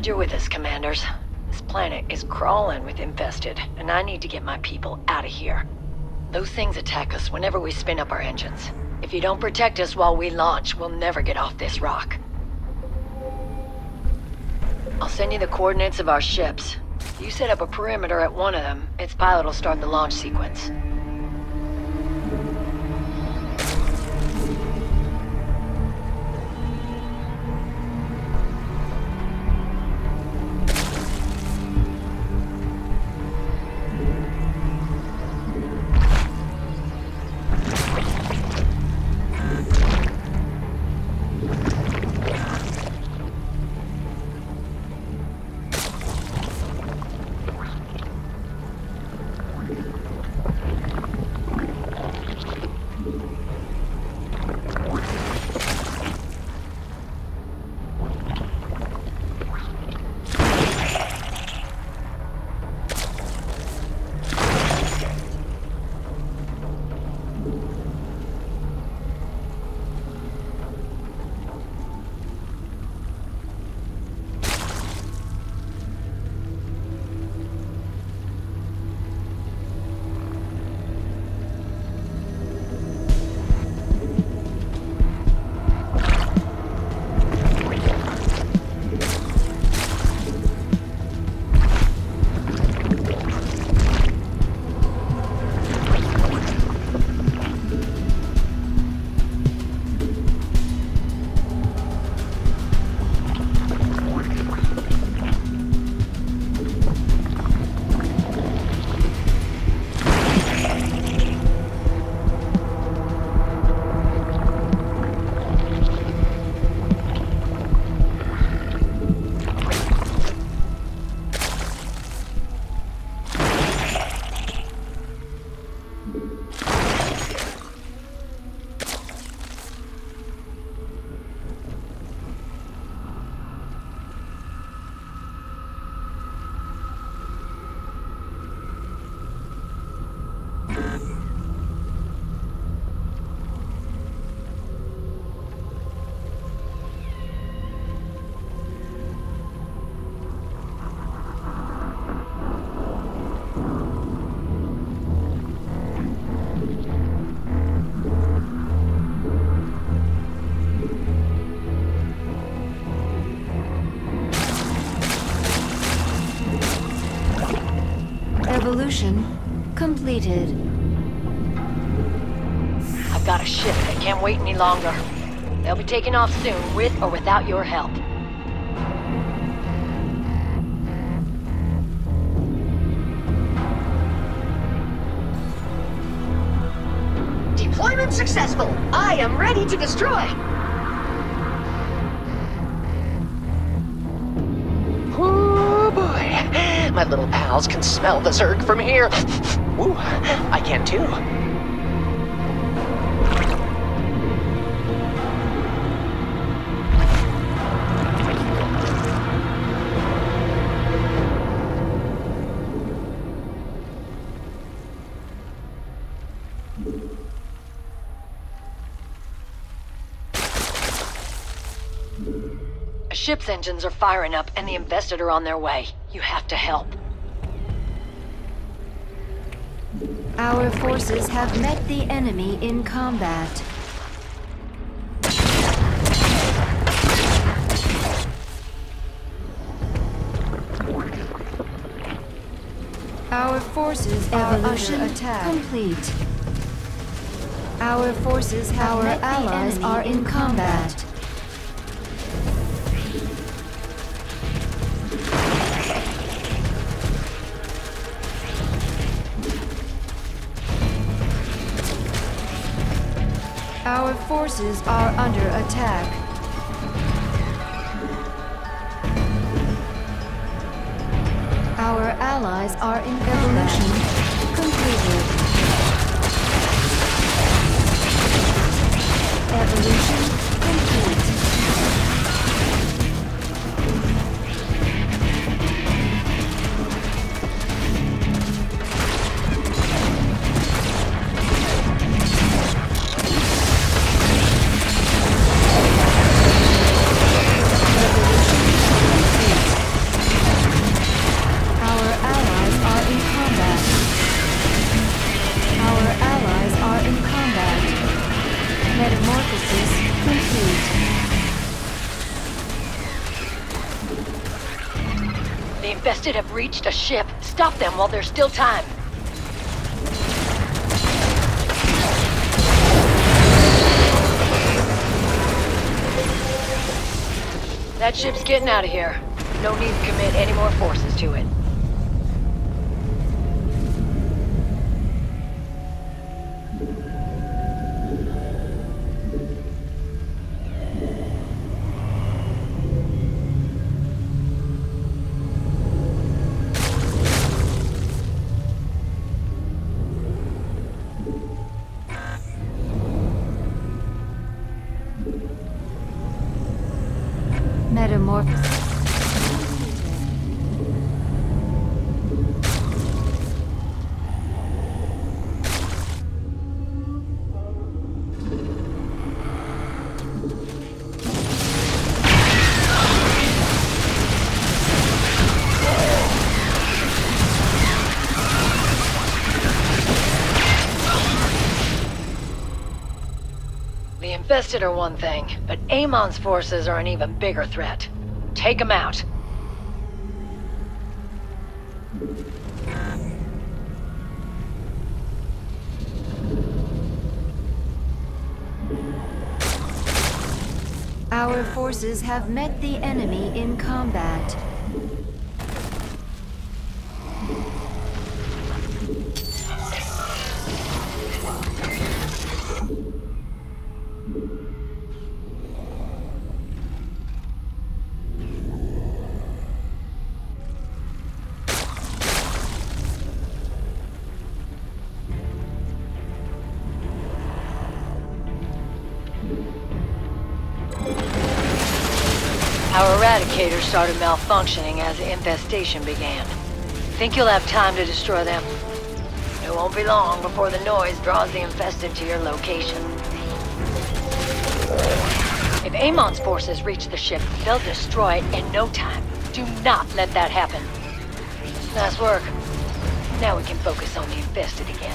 Glad you're with us, Commanders. This planet is crawling with infested, and I need to get my people out of here. Those things attack us whenever we spin up our engines. If you don't protect us while we launch, we'll never get off this rock. I'll send you the coordinates of our ships. You set up a perimeter at one of them, its pilot will start the launch sequence. Evolution completed. I've got a ship that can't wait any longer. They'll be taking off soon, with or without your help. Deployment successful. I am ready to destroy. Oh boy. My little pals can smell the Zerg from here. Ooh, I can too. A ship's engines are firing up and the infested are on their way. You have to help. Our forces have met the enemy in combat. Our forces are under attack. Complete. Our forces have our allies are in combat. Our forces are under attack. Our allies are in evolution completed. Evolution complete. infested have reached a ship. Stop them while there's still time. That ship's getting out of here. No need to commit any more forces to it. Metamorphosis. The infested are one thing, but Amon's forces are an even bigger threat. Take them out. Our forces have met the enemy in combat. Our Eradicator started malfunctioning as the infestation began. Think you'll have time to destroy them? It won't be long before the noise draws the infested to your location. If Amon's forces reach the ship, they'll destroy it in no time. Do not let that happen. Nice work. Now we can focus on the infested again.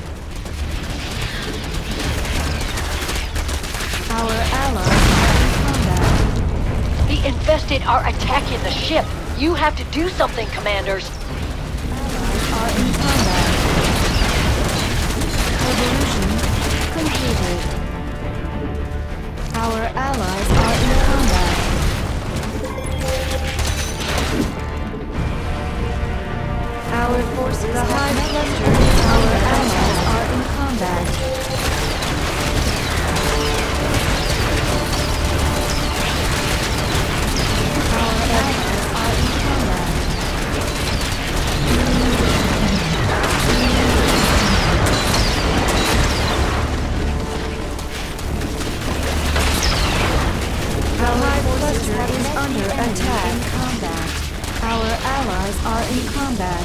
Our allies are in combat. The infested are attacking the ship. You have to do something, commanders. Allies are in combat. Evolution completed. Our allies are in combat. Our forces have clustered. Our allies are in combat. Our allies are in combat. Our cluster is under attack. In combat. Our allies are in combat.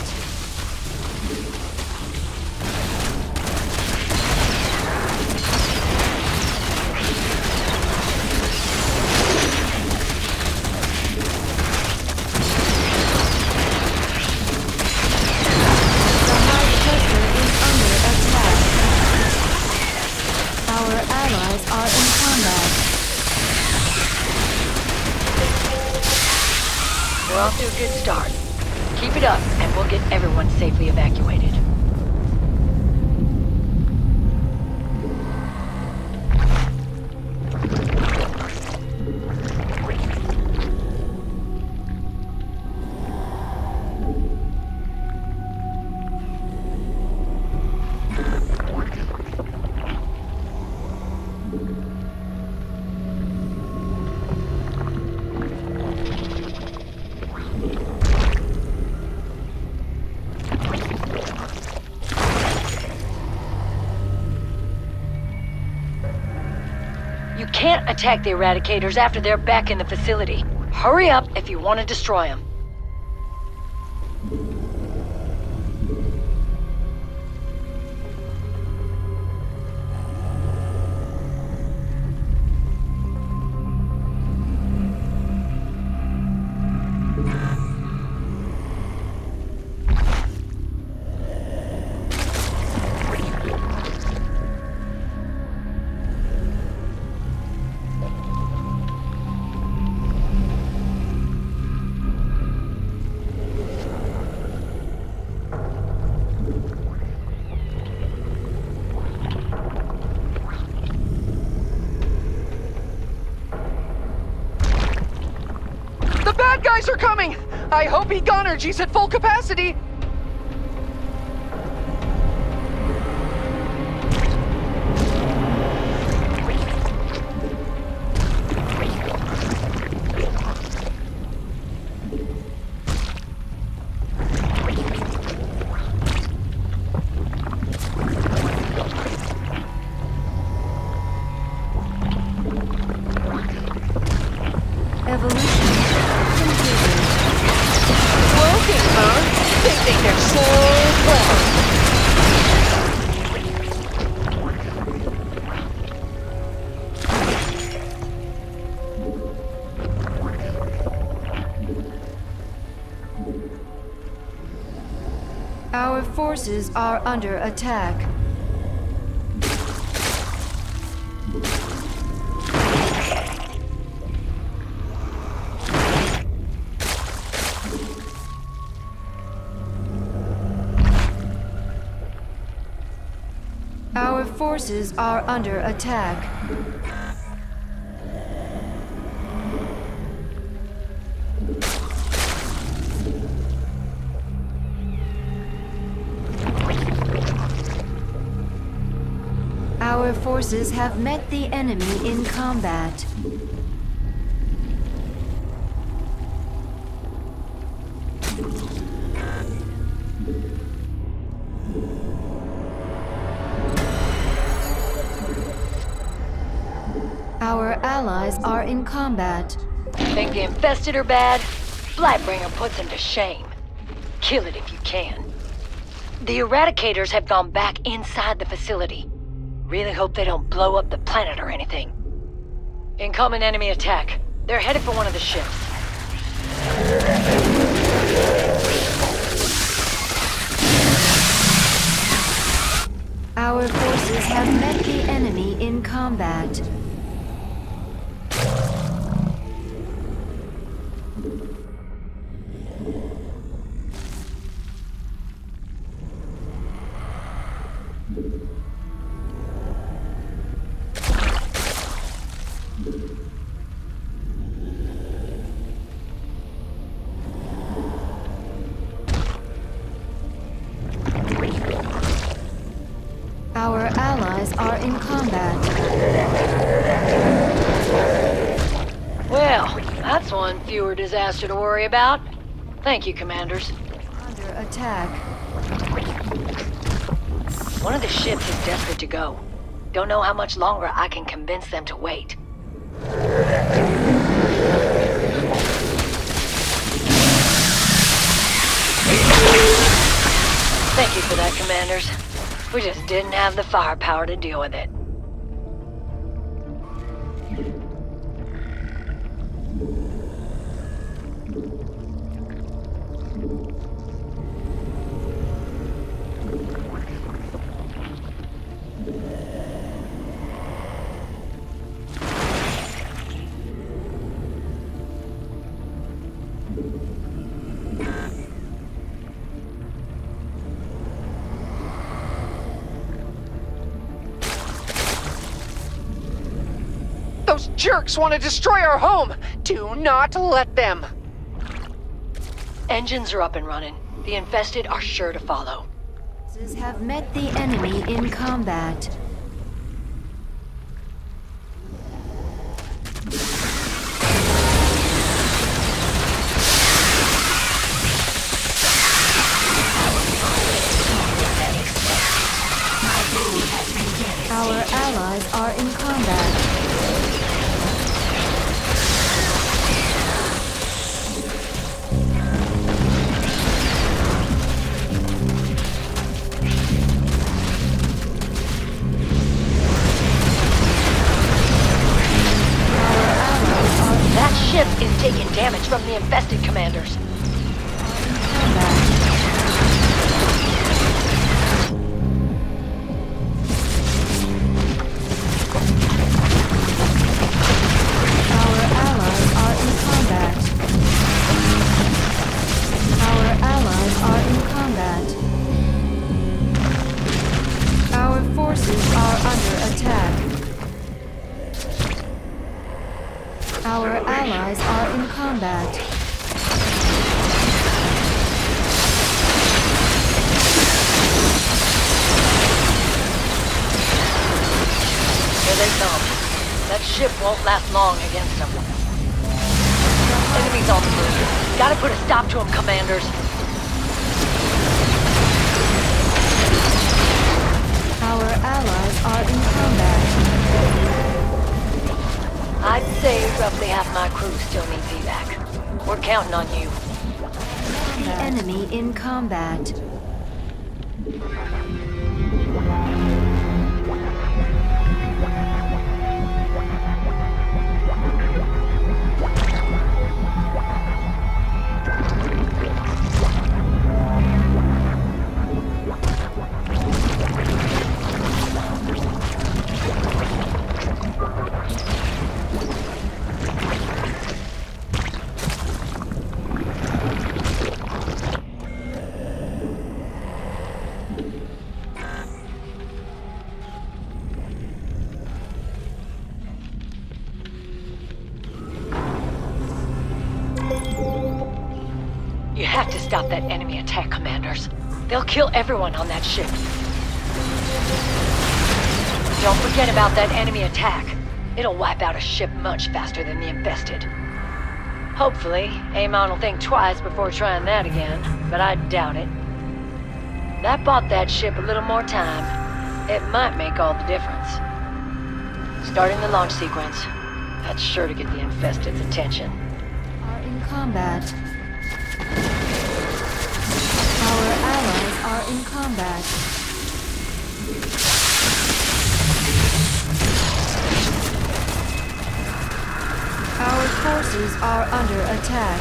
We're off to a good start. Keep it up, and we'll get everyone safely evacuated. You can't attack the Eradicators after they're back in the facility. Hurry up if you want to destroy them. Rebels are coming! I hope Egonergy's at full capacity! Evolution completed. Woken, huh? They think they're so clever. Our forces are under attack. Our forces are under attack. Our forces have met the enemy in combat. Our allies are in combat. Think the infested are bad? Blightbringer puts them to shame. Kill it if you can. The Eradicators have gone back inside the facility. Really hope they don't blow up the planet or anything. Incoming enemy attack. They're headed for one of the ships. Our forces have met the enemy in combat. Our allies are in combat. Well, that's one fewer disaster to worry about. Thank you, Commanders. Under attack. One of the ships is desperate to go. Don't know how much longer I can convince them to wait. Thank you for that, Commanders. We just didn't have the firepower to deal with it. Those jerks want to destroy our home! Do not let them! Engines are up and running. The infested are sure to follow. Forces have met the enemy in combat. Our allies are in combat. That ship is taking damage from the infested Commanders. Our allies are in combat. That ship won't last long against them. Enemies on the move. Gotta put a stop to them, commanders. Our allies are in combat. I'd say roughly half my crew still needs evac. We're counting on you. The enemy in combat. You have to stop that enemy attack, commanders. They'll kill everyone on that ship. Don't forget about that enemy attack. It'll wipe out a ship much faster than the infested. Hopefully, Amon will think twice before trying that again, but I doubt it. That bought that ship a little more time. It might make all the difference. Starting the launch sequence. That's sure to get the infested's attention. Are in combat. Our allies are in combat. Our forces are under attack.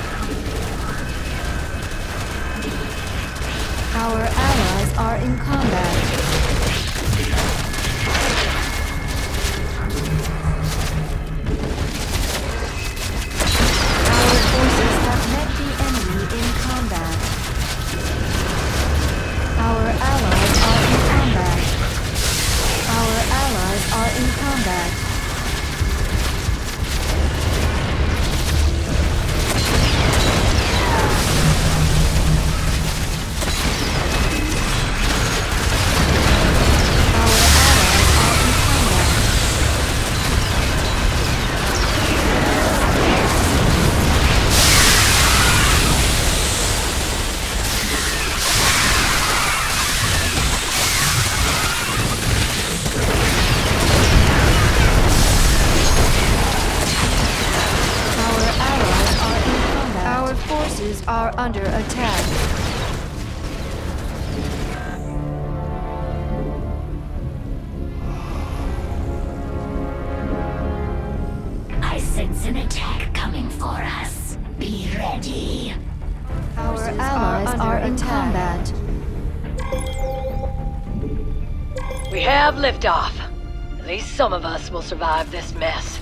Our allies are in combat. Our forces have met the enemy in combat. Our allies are in combat. Our allies are in combat. Are under attack. I sense an attack coming for us. Be ready. Our allies are in combat. We have liftoff. At least some of us will survive this mess.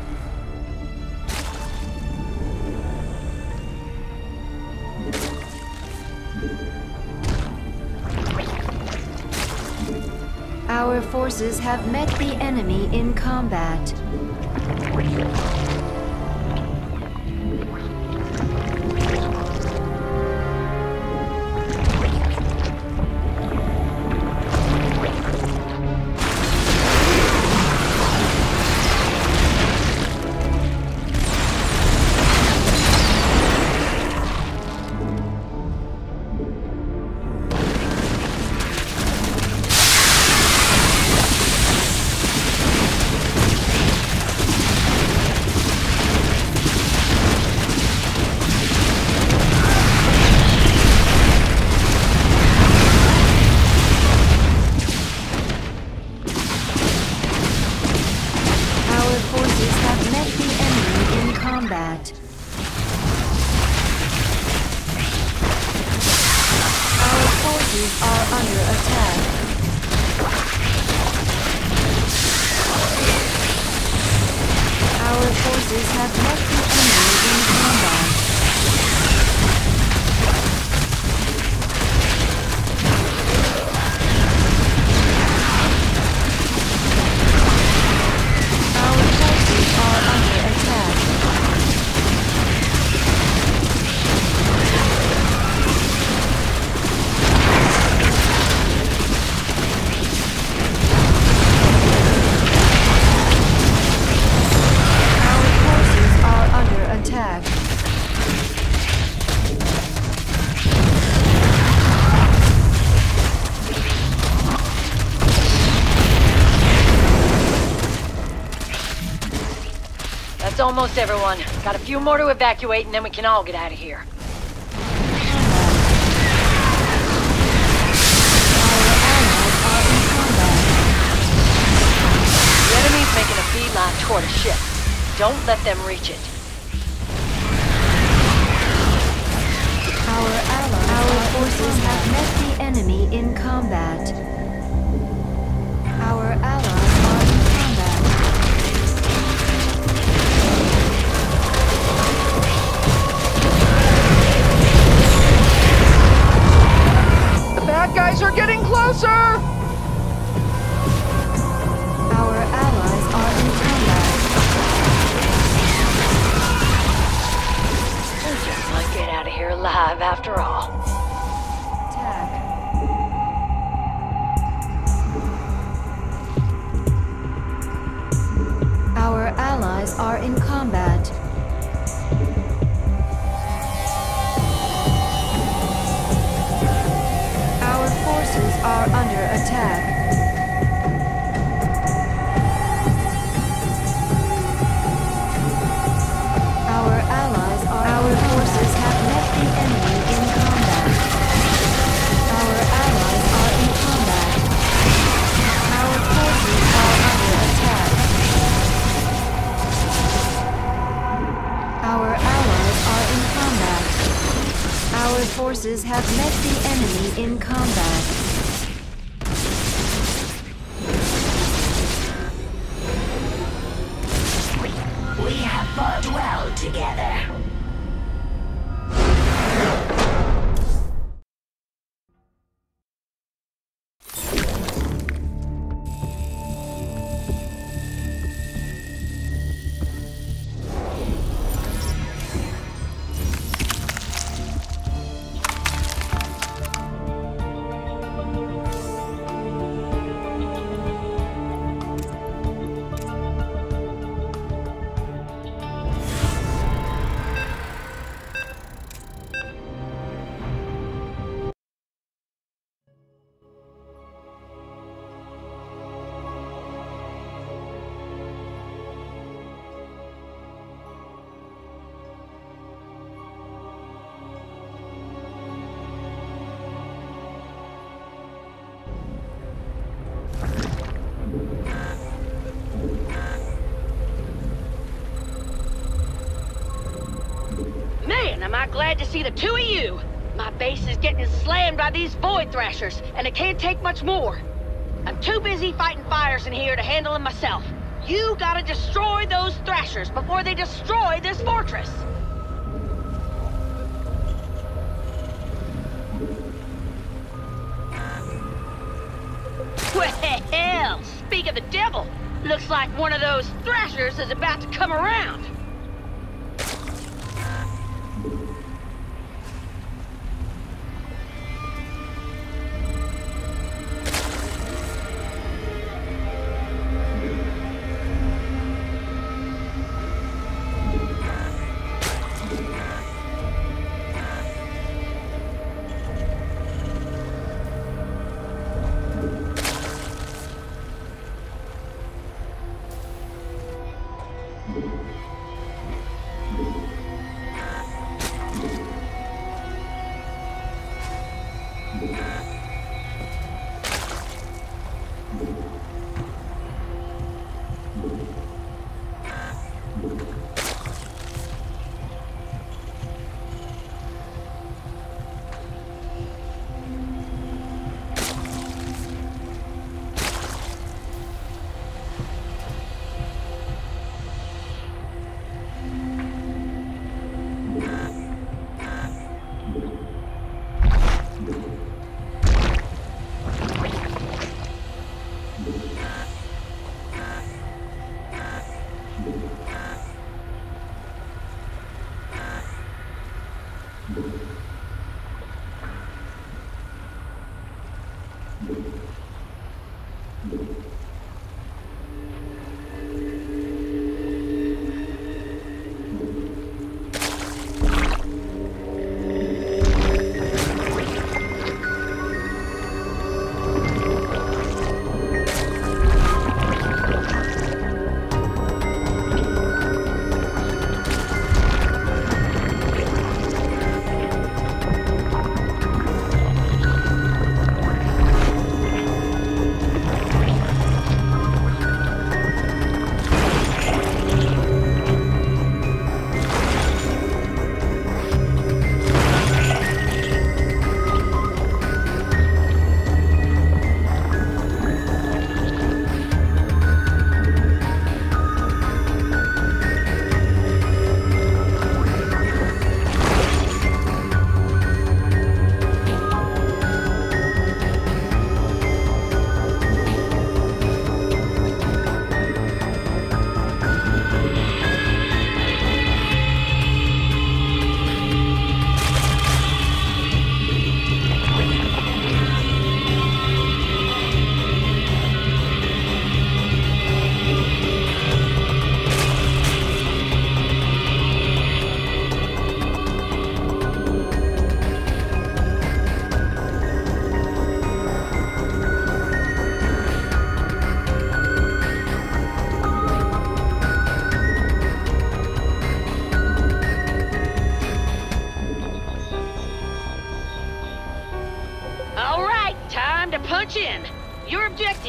Our forces have met the enemy in combat. That's almost everyone. Got a few more to evacuate and then we can all get out of here. The enemy's making a beeline toward a ship. Don't let them reach it. Our forces have met the enemy in combat. Our allies are in combat. The bad guys are getting closer! Our allies are in combat. We just might get out of here alive after all. Attack. Our allies are in combat. Our forces are under attack. Our forces have met the enemy in combat. Our allies are in combat. Our forces are under attack. Our allies are in combat. Our forces have met the enemy in combat. We have fought well together. Man, am I glad to see the two of you! My base is getting slammed by these Void Thrashers, and it can't take much more. I'm too busy fighting fires in here to handle them myself. You gotta destroy those Thrashers before they destroy this fortress! Well, speak of the devil, looks like one of those Thrashers is about to come around.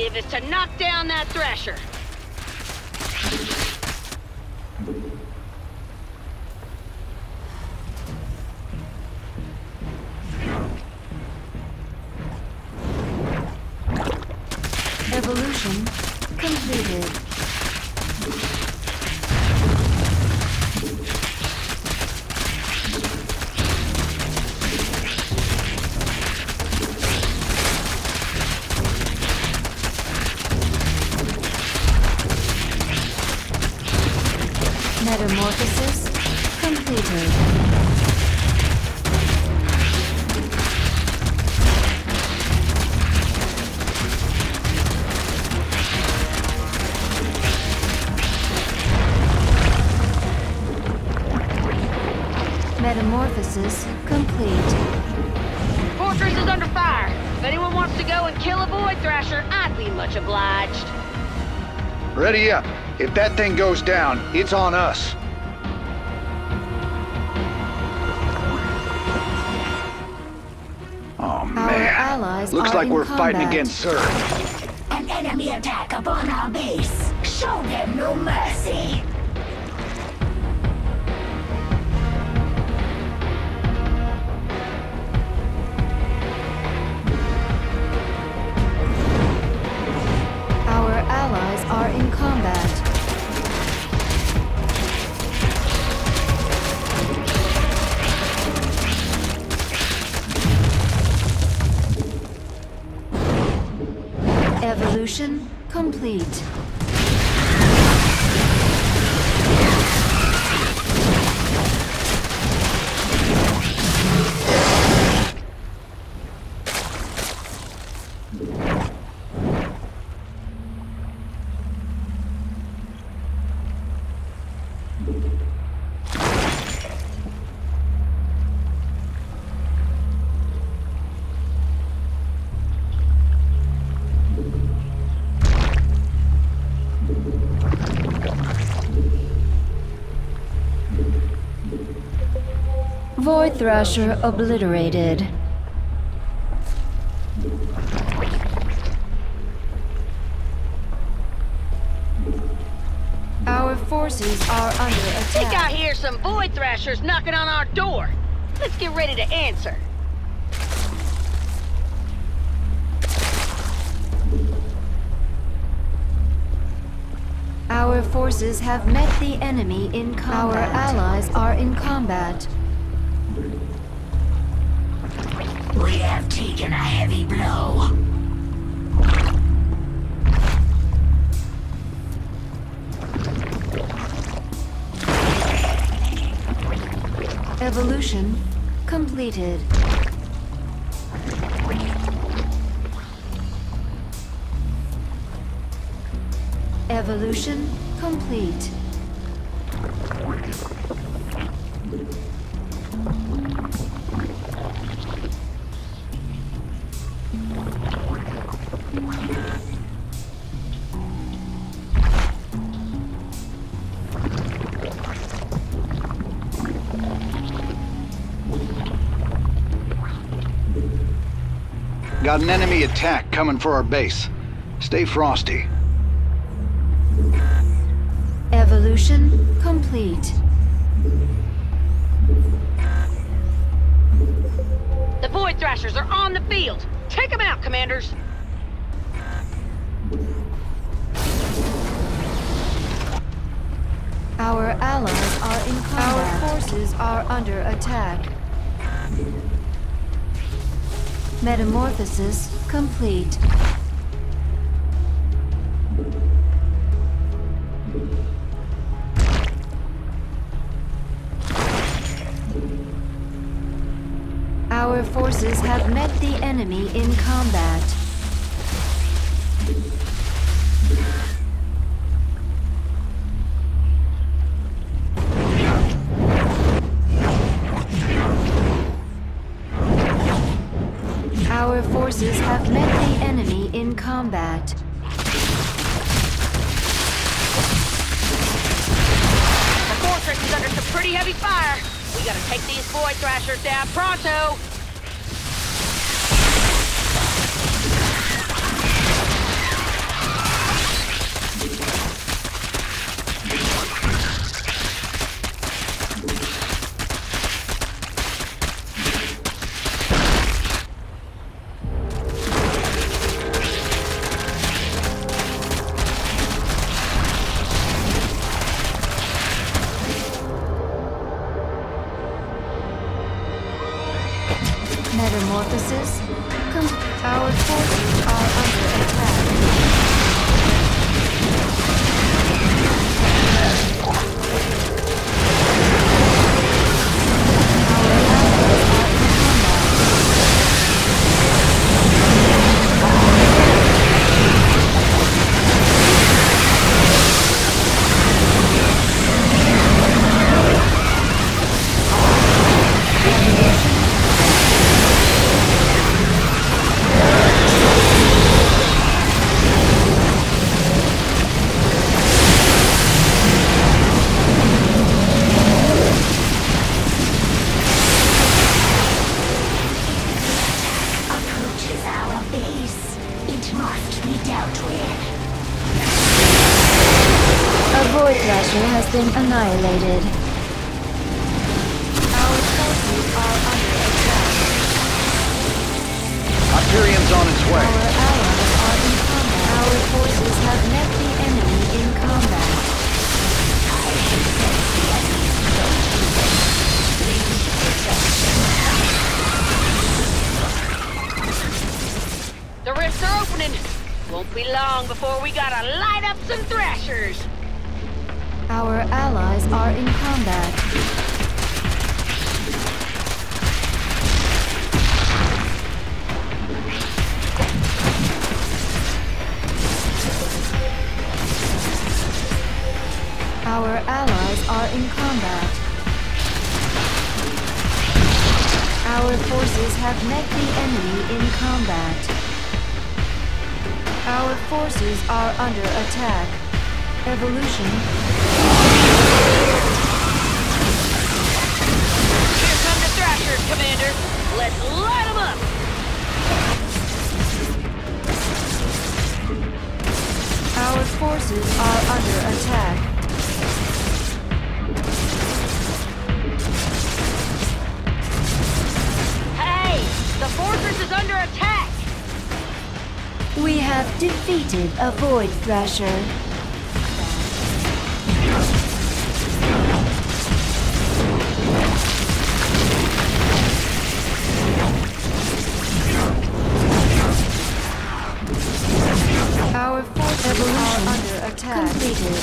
objective is to knock down that Thrasher. Evolution completed. Metamorphosis completed. Metamorphosis complete. Fortress is under fire. If anyone wants to go and kill a Void Thrasher, I'd be much obliged. Ready up. If that thing goes down, it's on us. Oh, Our man. allies Looks are like in we're combat. fighting against Zerg. An enemy attack upon our base. Show them no mercy. Our allies are in combat. Evolution complete. Void Thrasher obliterated. Our forces are under I think I attack. hear some Void Thrashers knocking on our door. Let's get ready to answer. Our forces have met the enemy in combat. Our allies are in combat. We have taken a heavy blow. Evolution completed. Evolution complete. Got an enemy attack coming for our base. Stay frosty. Evolution complete. The Void Thrashers are on the field. Take them out, commanders. Our allies are in combat. Our forces are under attack. Metamorphosis complete. Our forces have met the enemy in combat. Our forces have met the enemy in combat. The fortress is under some pretty heavy fire. We gotta take these Void Thrashers down pronto. Synthesis. Our forces are under attack. Void Thrasher has been annihilated. Our forces are under attack. Hyperion's on its way. Our allies are in combat. Our forces have met the enemy in combat. The rifts are opening. Won't be long before we gotta light up some Thrashers. Our allies are in combat. Our allies are in combat. Our forces have met the enemy in combat. Our forces are under attack. Evolution. Here come the Thrashers, Commander. Let's light them up. Our forces are under attack. Hey, the fortress is under attack. We have defeated a Void Thrasher. Our forces are under attack. Completed.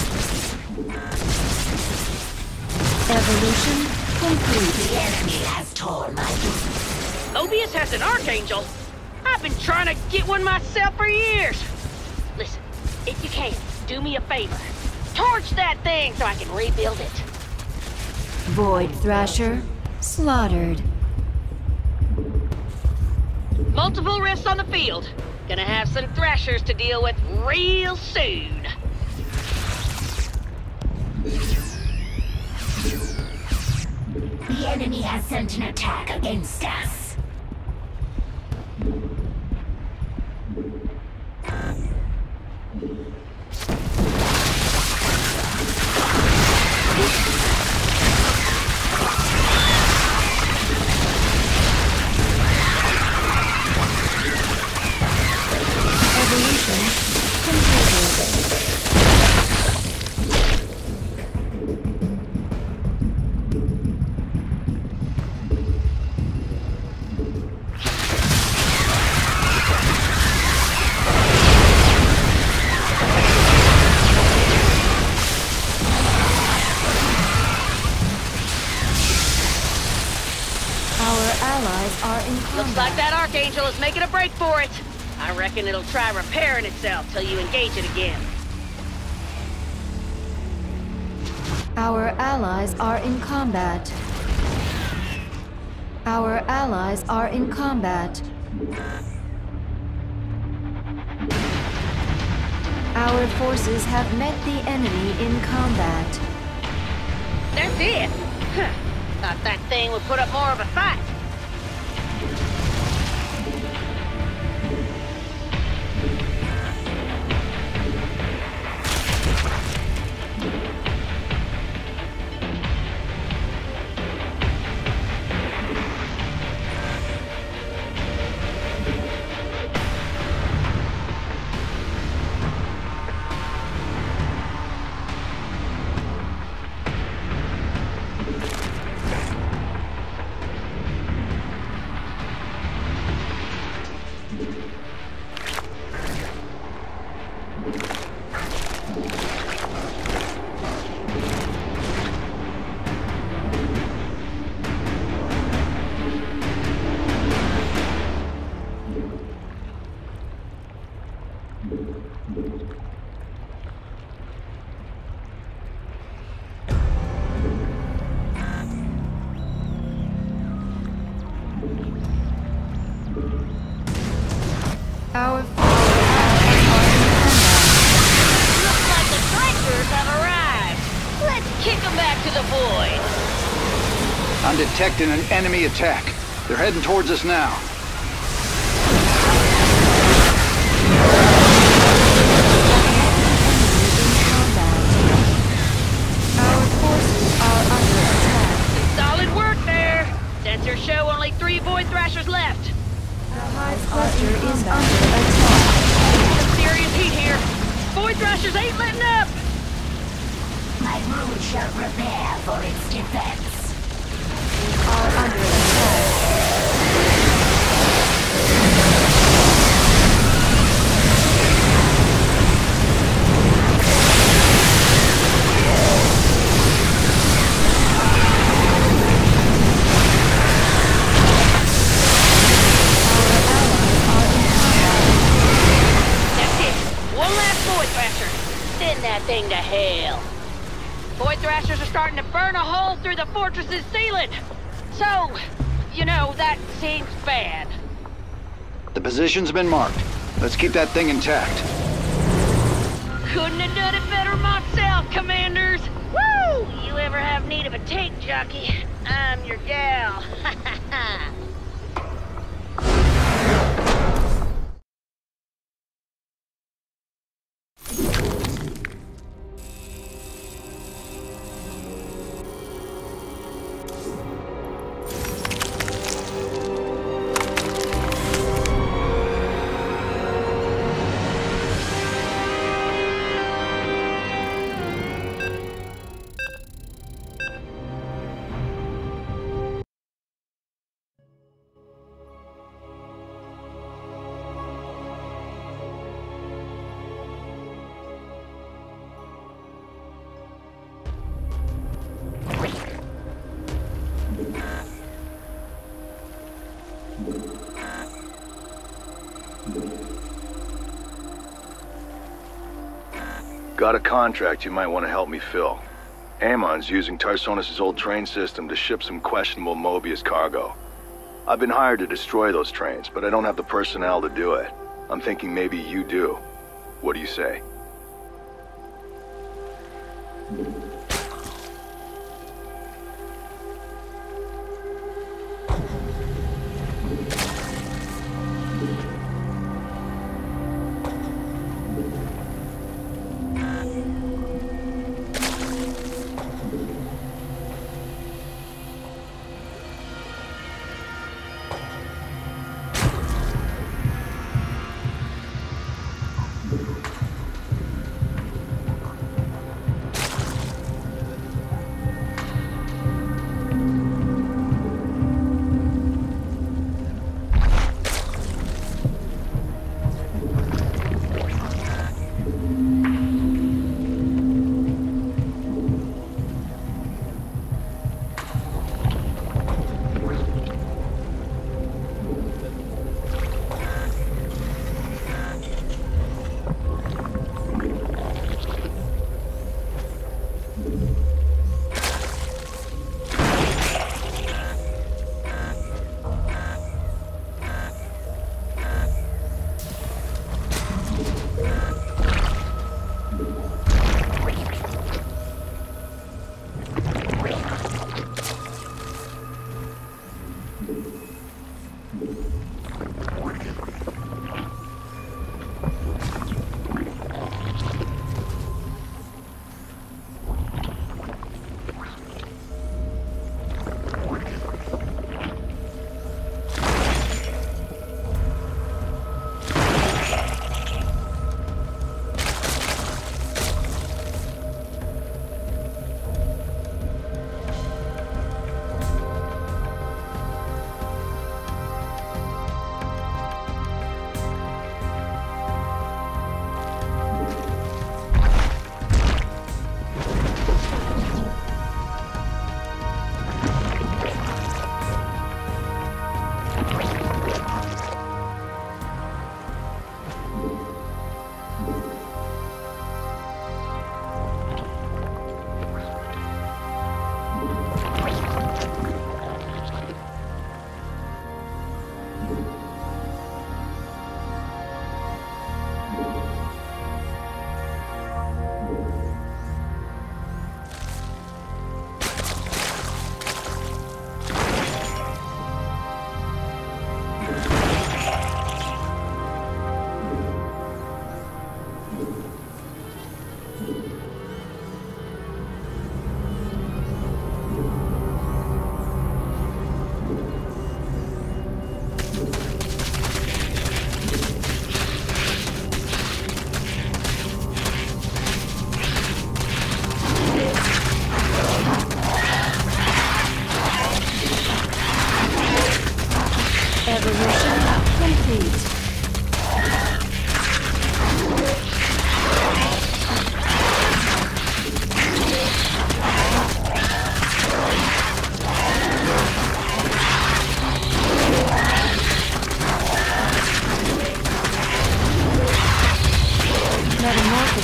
Evolution complete. The enemy has torn my... Mobius has an Archangel. I've been trying to get one myself for years. Listen, if you can, do me a favor. Torch that thing so I can rebuild it. Void Thrasher slaughtered. Multiple rifts on the field. Gonna have some Thrashers to deal with real soon. The enemy has sent an attack against us. Evolution completed. Are in combat. Looks like that Archangel is making a break for it. I reckon it'll try repairing itself till you engage it again. Our allies are in combat. Our allies are in combat. Our forces have met the enemy in combat. That's it. Huh. Thought that thing would put up more of a fight. detecting an enemy attack. They're heading towards us now. Our forces are under attack. Solid work there. Sensors show only 3 Void Thrashers left. The Hive cluster is under attack. Some serious heat here. Void Thrashers ain't letting up. My brood shall prepare for its defense. Are under attack. That's it. One last Void Thrasher. Send that thing to hell. Void Thrashers are starting to burn a hole through the fortress's ceiling. So, you know, that seems bad. The position's been marked. Let's keep that thing intact. Couldn't have done it better myself, Commanders. Woo! You ever have need of a tank jockey? I'm your gal. Got a contract you might want to help me fill. Amon's using Tarsonis' old train system to ship some questionable Mobius cargo. I've been hired to destroy those trains, but I don't have the personnel to do it. I'm thinking maybe you do. What do you say?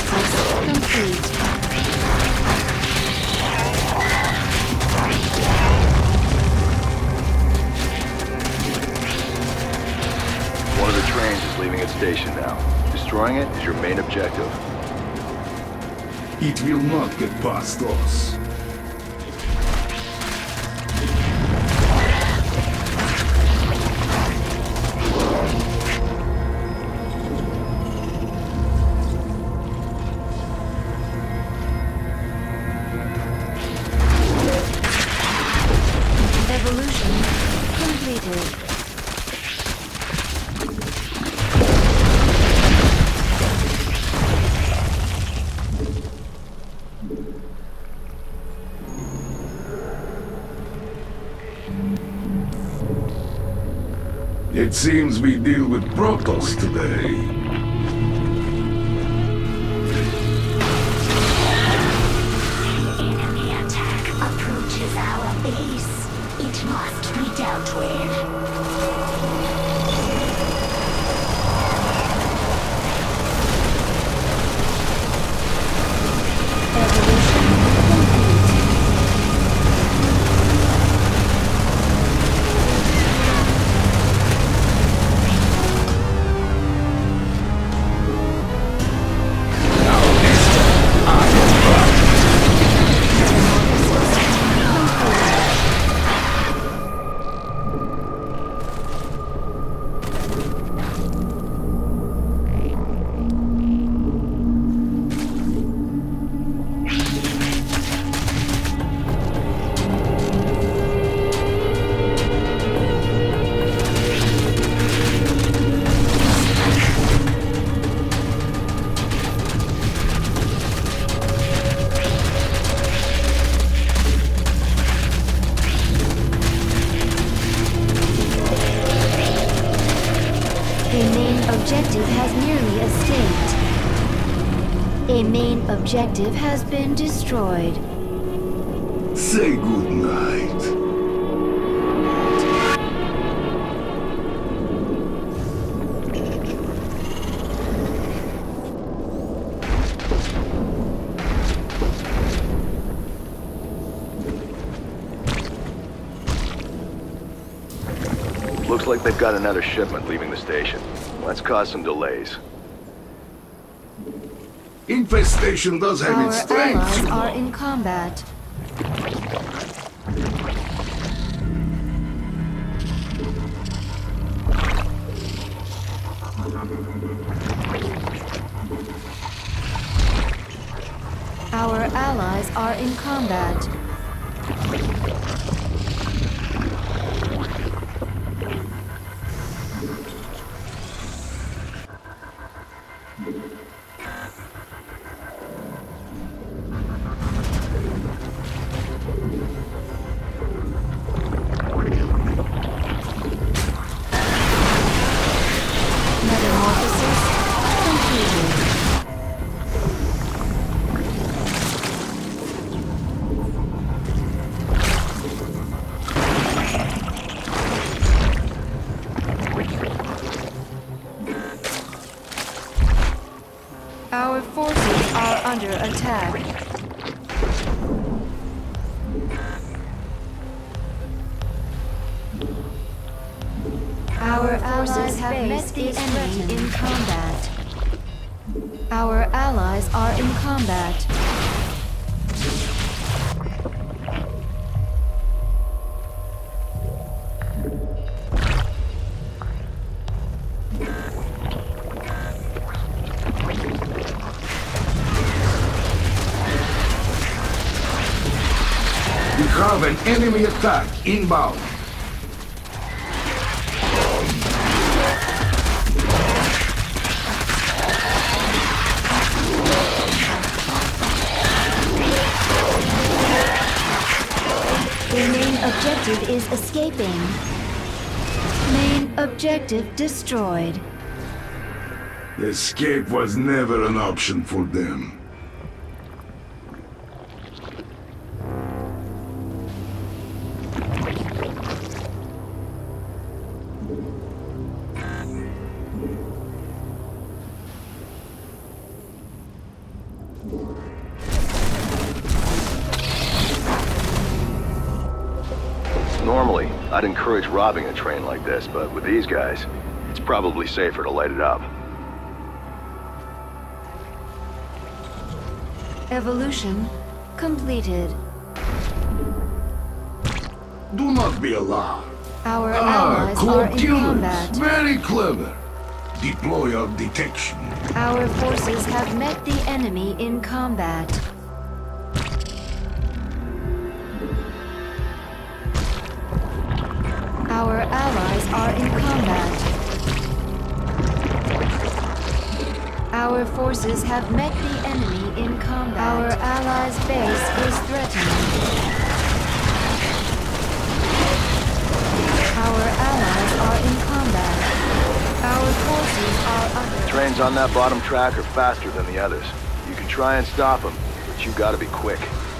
Metamorphosis complete. One of the trains is leaving its station now. Destroying it is your main objective. It will not get past us. Evolution completed. It seems we deal with Protoss today. Enemy attack approaches our base. It must be dealt with. Evolution complete. A main objective has nearly escaped. A main objective has been destroyed. Say good night. Looks like they've got another shipment leaving the station. Let's cause some delays. Infestation does have Our its strengths, allies you are know. in combat. Our allies are in combat. Metamorphosis completed. Our forces are under attack. Our allies have met the enemy in combat. Our allies are in combat. We have an enemy attack inbound. The main objective is escaping. Main objective destroyed. Escape was never an option for them. Normally, I'd encourage robbing a train like this, but with these guys, it's probably safer to light it up. Evolution completed. Do not be alarmed. Our allies are in killers. combat. Very clever. Deploy our detection. Our forces have met the enemy in combat. Our allies are in combat. Our forces have met the enemy in combat. Our allies' base is threatened. Our allies are in combat. Our forces are under... Trains on that bottom track are faster than the others. You can try and stop them, but you gotta be quick.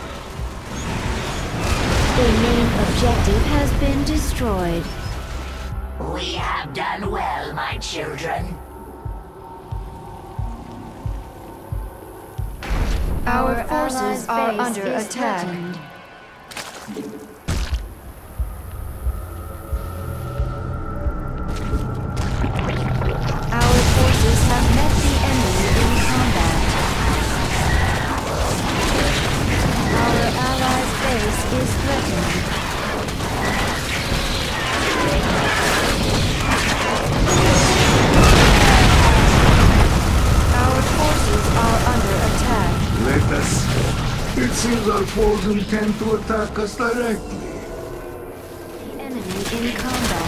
The main objective has been destroyed. We have done well, my children. Our forces are under attack. Our forces have met the enemy in combat. Our allies' base is threatened. Our forces are under attack. Let us. It seems our foes intend to attack us directly. The enemy in combat.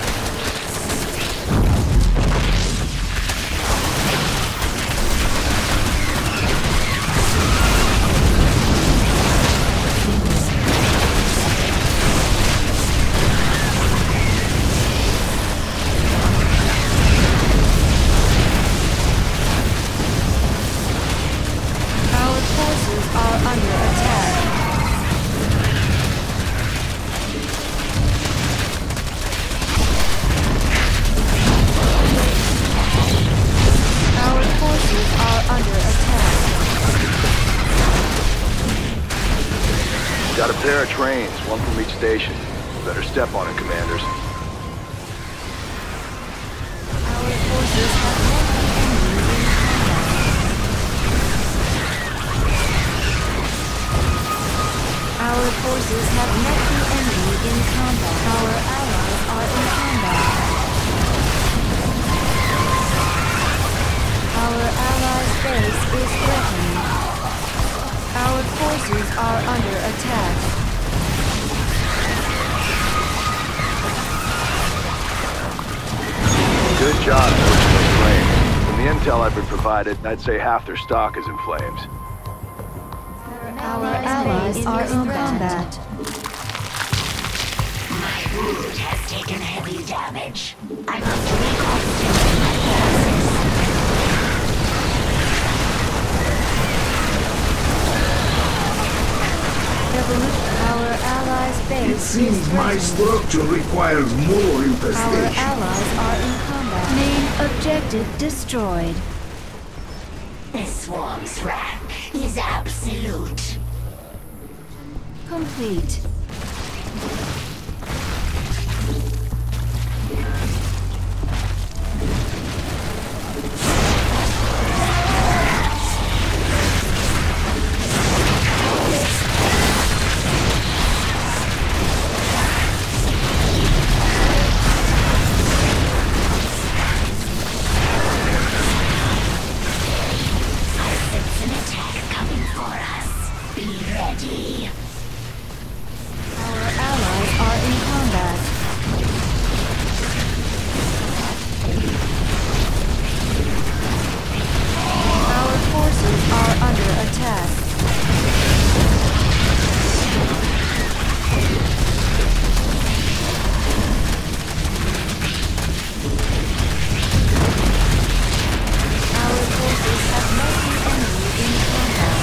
Got a pair of trains, one from each station. Better step on it, commanders. Our forces have met the enemy in combat. Our forces have met the enemy in combat. Our allies are in combat. Our allies' base is threatened. Our forces are under attack. Good job pushing those trains. From the intel I've been provided, I'd say half their stock is in flames. Our allies are in combat. My brood has taken heavy damage. I must reconstitute my forces. Our allies' It base is seems my threatened. structure requires more Our infestation. allies are in combat. Main objective destroyed. The swarm's rank is absolute. Complete. It's an attack coming for us. Be ready. Our allies are in combat. Our forces are under attack. Our forces have met the enemy in combat.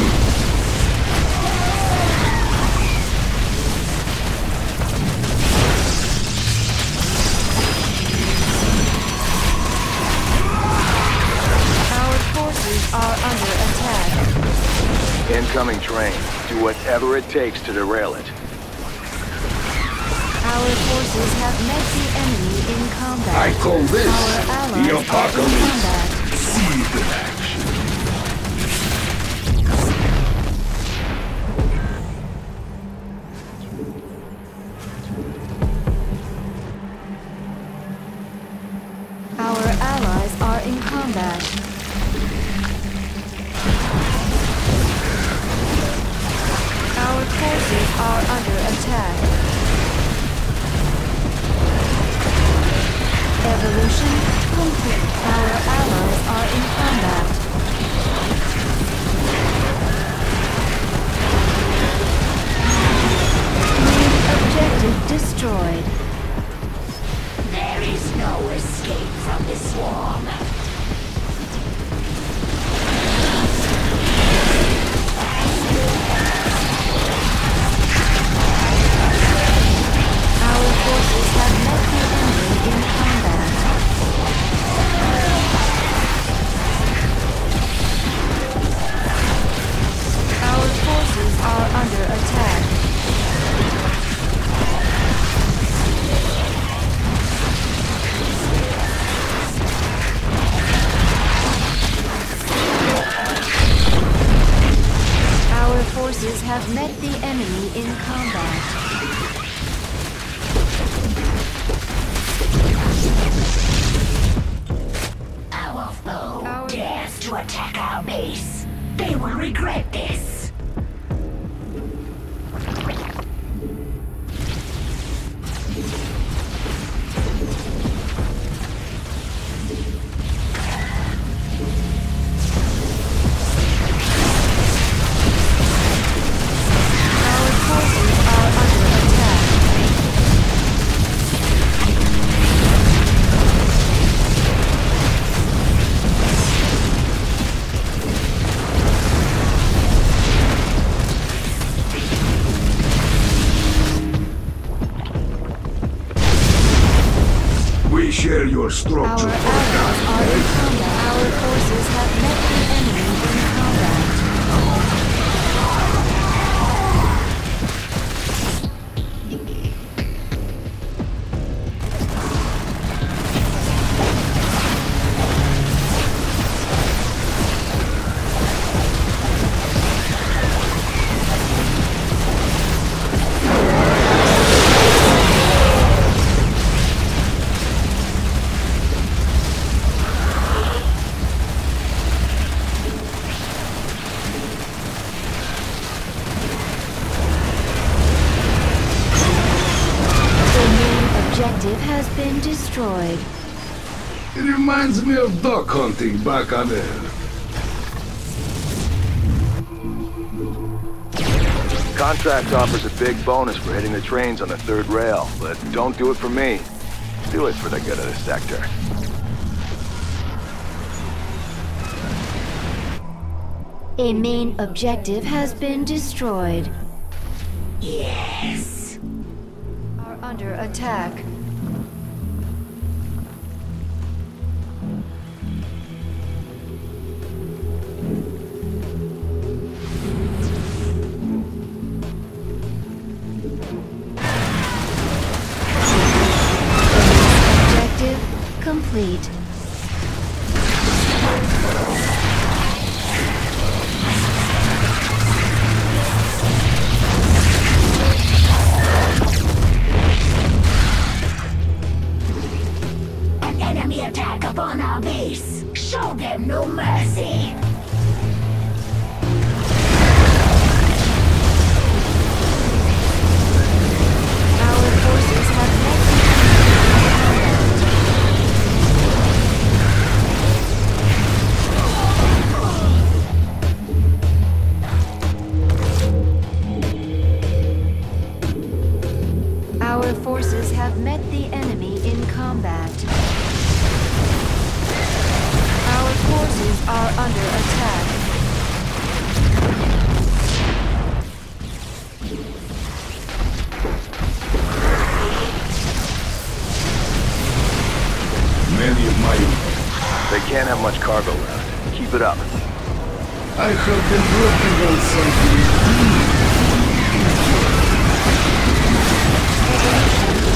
Our forces are under attack. Incoming train. Do whatever it takes to derail it. Our forces have met the enemy in combat. I call this Our allies the are in apocalypse. combat. See the action. Our allies are in combat. Our forces are under attack. Evolution complete. Our allies are in combat. Main objective destroyed. There is no escape from the swarm. Our forces have met the enemy in combat. Our forces are under attack. Our forces have met the enemy in combat. Our foe dares to attack our base. They will regret this. Our forces are under attack. We share your Our structure. allies are in combat. Our forces have met the enemy in combat. The main objective has been destroyed. It reminds me of duck hunting back on Earth. Contract offers a big bonus for hitting the trains on the third rail, but don't do it for me. Do it for the good of the sector. A main objective has been destroyed. Yes. Are under attack. Objective complete. An enemy attack upon our base. Show them no mercy. Our forces have met the enemy in combat. Our forces have met the enemy in combat. Our forces are under attack. Many of my... They can't have much cargo left. Keep it up. I have been working on something. Evolution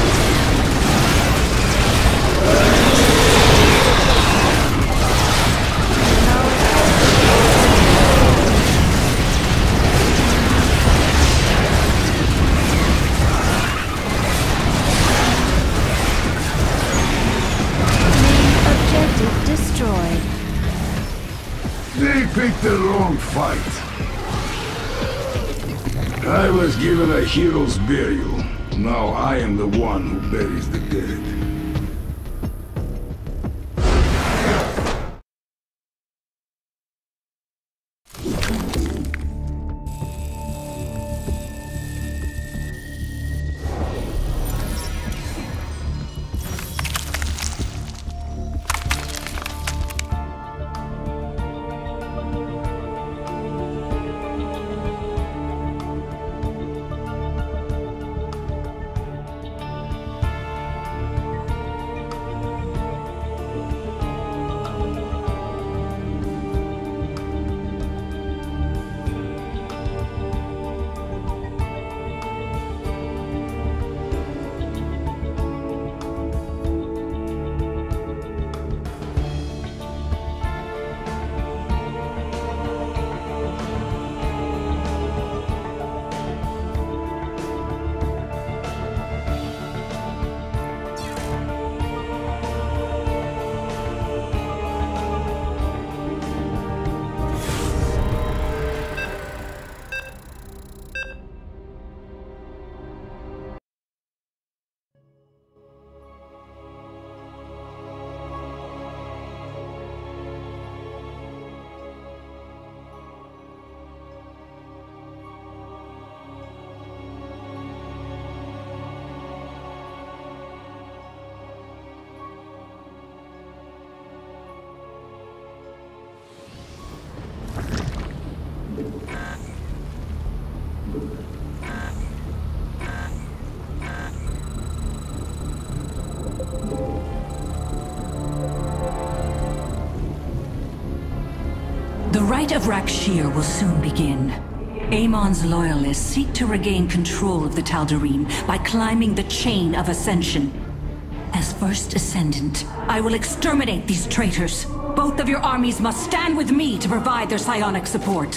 Don't fight. I was given a hero's burial. Now I am the one who buries the dead. The Rite of Rak'Shir will soon begin. Amon's loyalists seek to regain control of the Tal'Darim by climbing the chain of ascension. As First Ascendant, I will exterminate these traitors. Both of your armies must stand with me to provide their psionic support.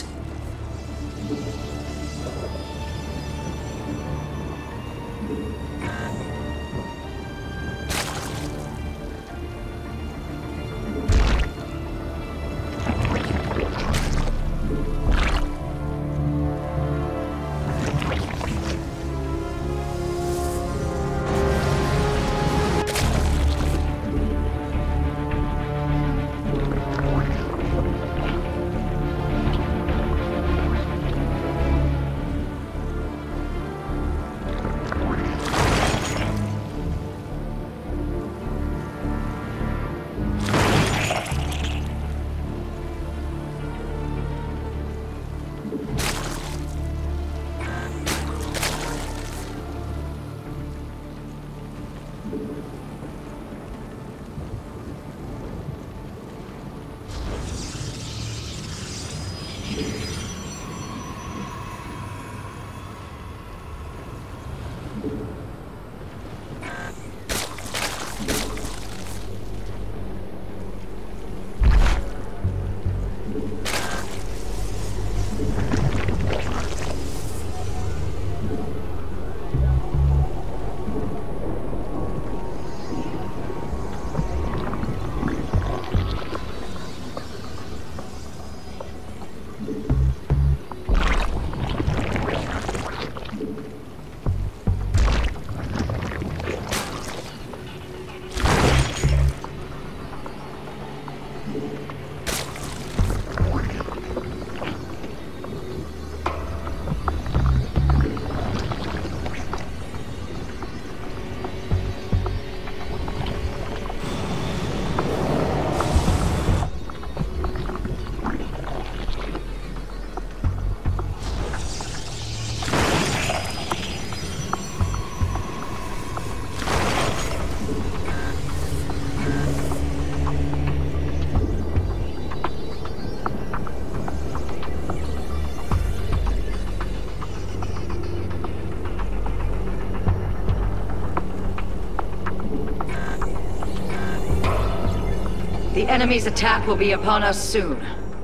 The enemy's attack will be upon us soon.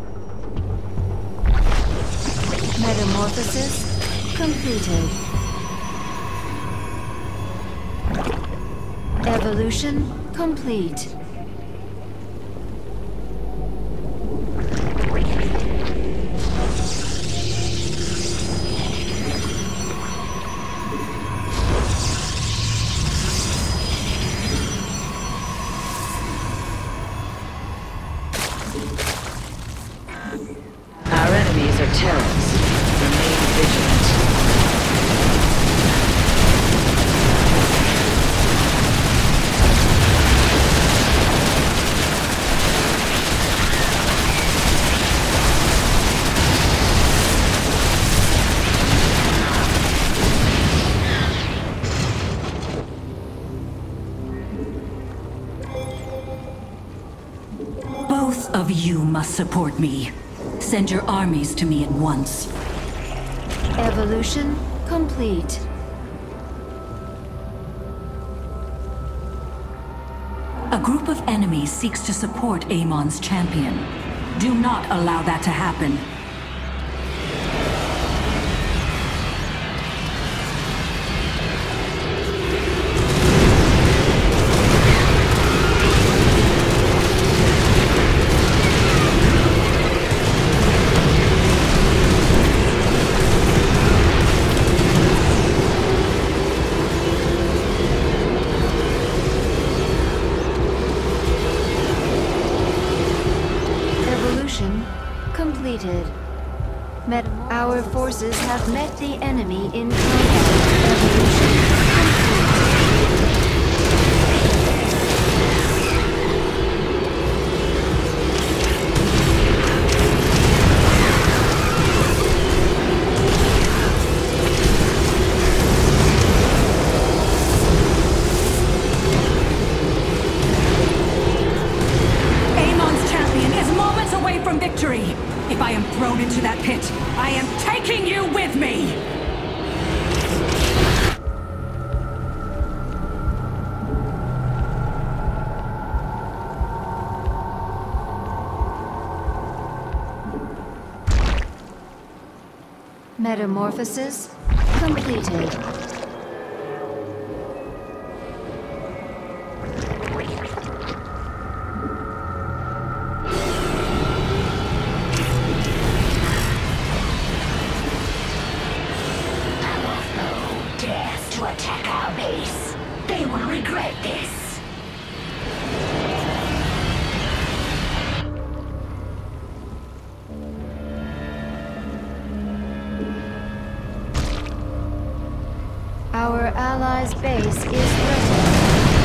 Metamorphosis completed. Evolution complete. are Terrans. Remain vigilant. Both of you must support me. Send your armies to me at once. Evolution complete. A group of enemies seeks to support Amon's champion. Do not allow that to happen. Completed. Our forces have met the enemy in combat. Evolution Amon's champion is moments away from victory. If I am thrown into that pit, I am taking you with me! Metamorphosis completed. To attack our base. They will regret this. Our allies' base is threatened.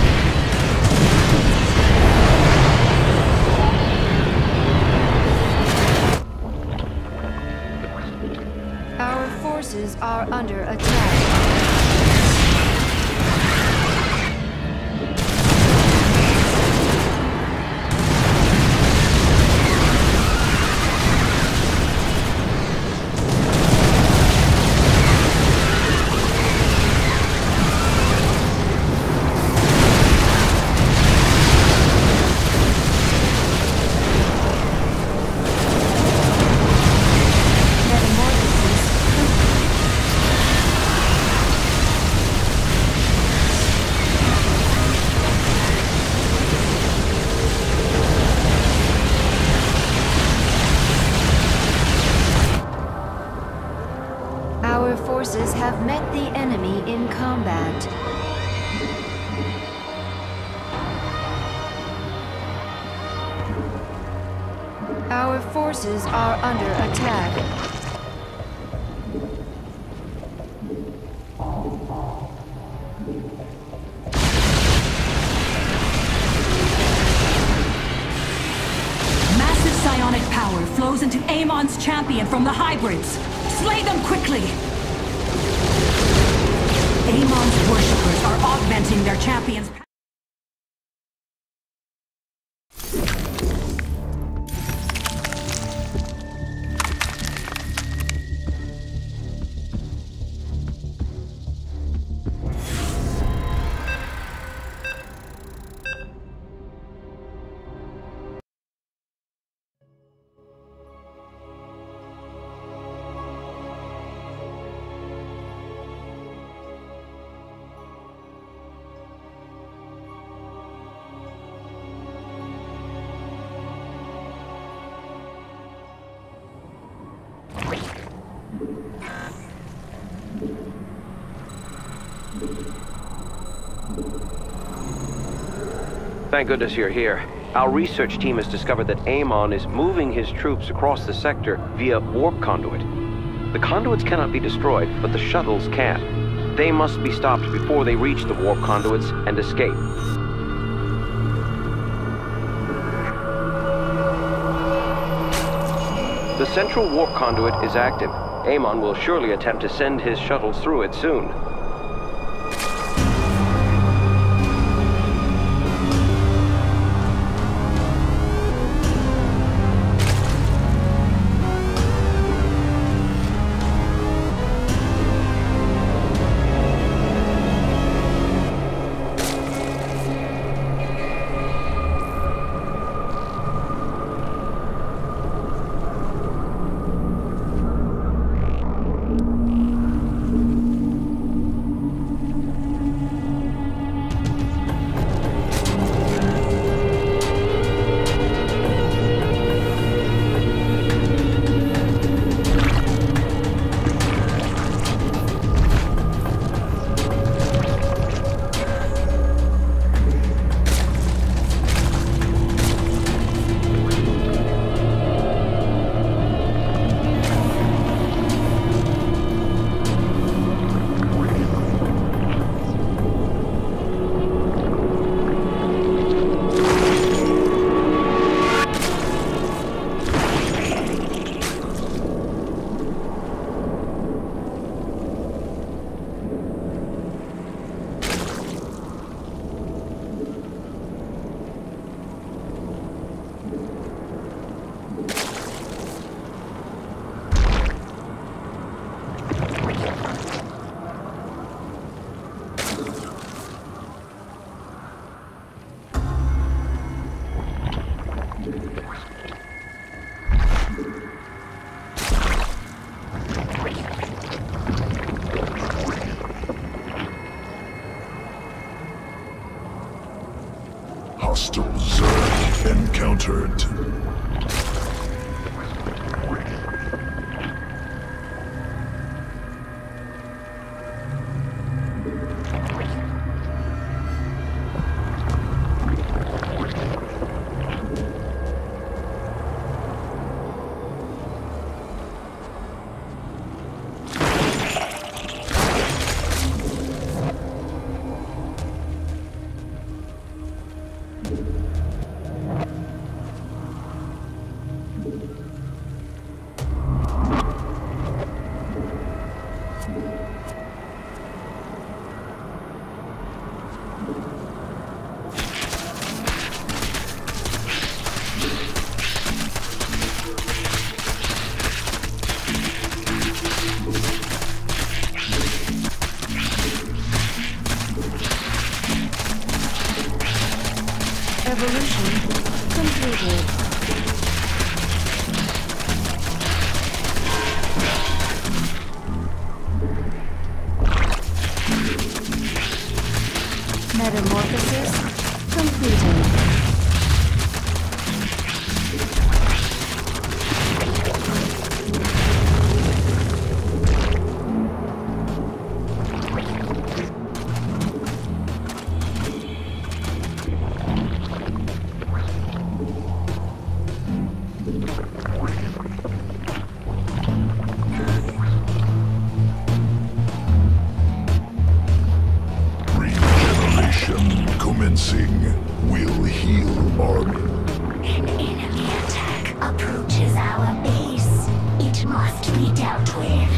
Our forces are under attack. Our forces have met the enemy in combat. Our forces are under attack. Massive psionic power flows into Amon's champion from the hybrids. Slay them quickly! Amon's worshippers are augmenting their champion's power. Thank goodness you're here. Our research team has discovered that Amon is moving his troops across the sector via warp conduit. The conduits cannot be destroyed, but the shuttles can. They must be stopped before they reach the warp conduits and escape. The central warp conduit is active. Amon will surely attempt to send his shuttles through it soon. Hostile Zerg encountered. Evolution completed. Metamorphosis completed. Will heal army. An enemy attack approaches our base. It must be dealt with.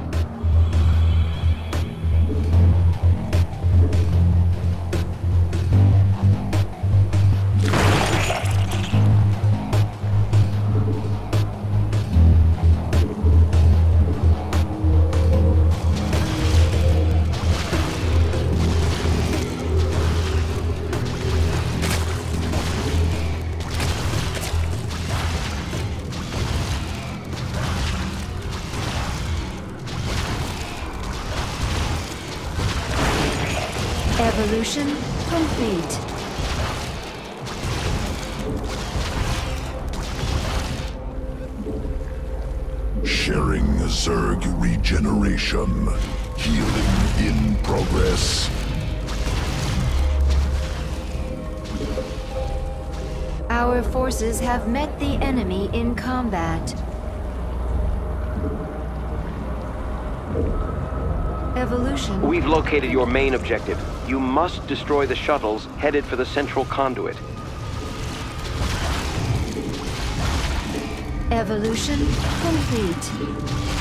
Evolution complete. Sharing Zerg regeneration. Healing in progress. Our forces have met the enemy in combat. Evolution. We've located your main objective. You must destroy the shuttles headed for the central conduit. Evolution complete.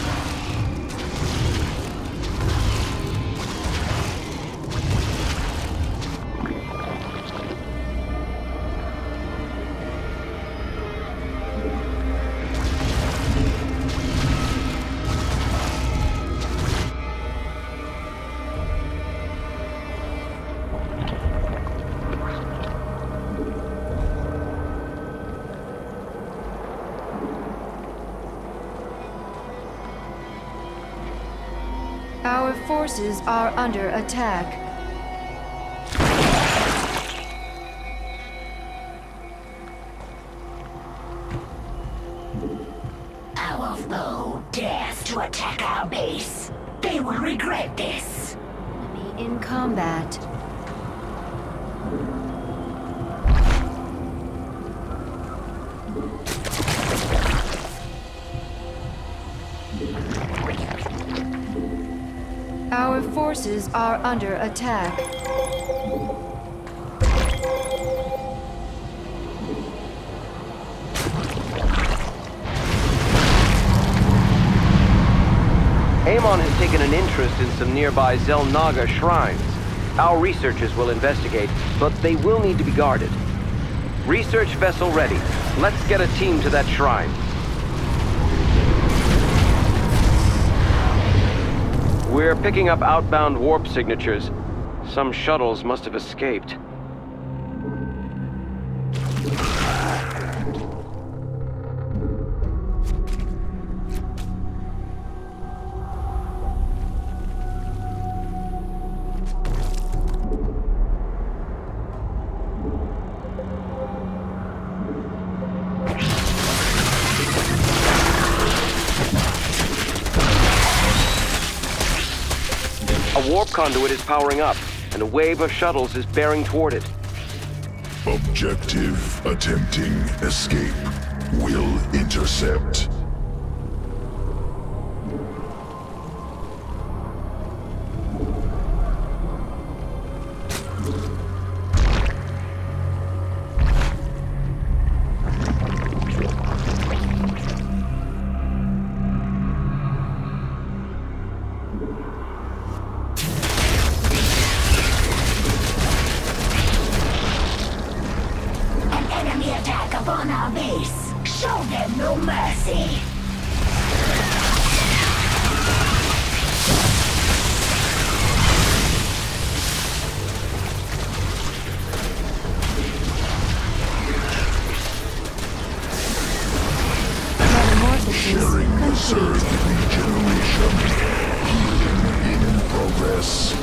Our forces are under attack. Our foe dares to attack our base. They will regret this. Enemy in combat. Our forces are under attack. Amon has taken an interest in some nearby Xel'Naga shrines. Our researchers will investigate, but they will need to be guarded. Research vessel ready. Let's get a team to that shrine. We're picking up outbound warp signatures. Some shuttles must have escaped. A warp conduit is powering up, and a wave of shuttles is bearing toward it. Objective attempting escape. Will intercept. Upon our base. Show them no mercy. Sharing reserve regeneration. Healing in progress.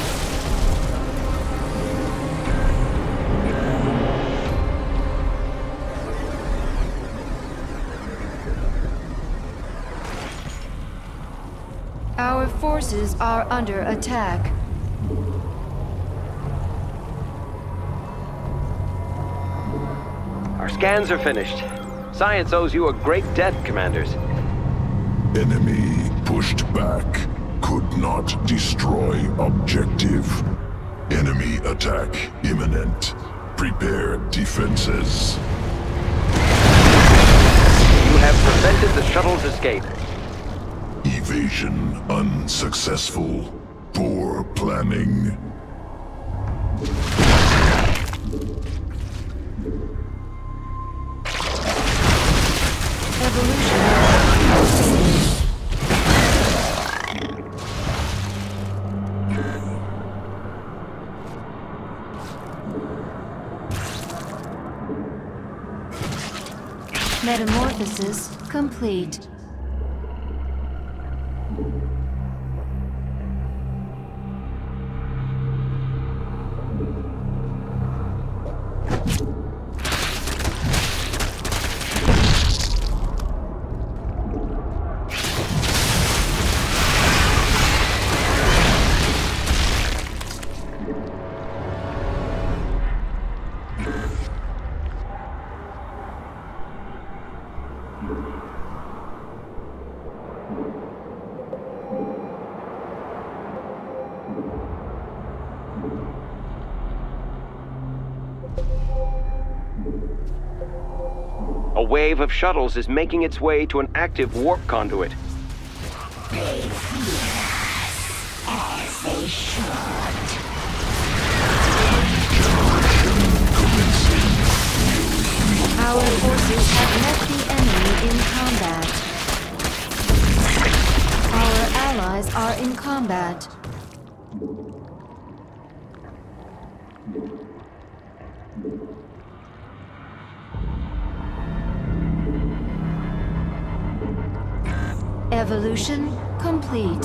Our forces are under attack. Our scans are finished. Science owes you a great debt, Commanders. Enemy pushed back. Could not destroy objective. Enemy attack imminent. Prepare defenses. You have prevented the shuttle's escape. Evasion unsuccessful. Poor planning. Metamorphosis complete. A wave of shuttles is making its way to an active warp conduit. They fear us, as they should. Our forces have met the enemy in combat. Our allies are in combat. Evolution complete.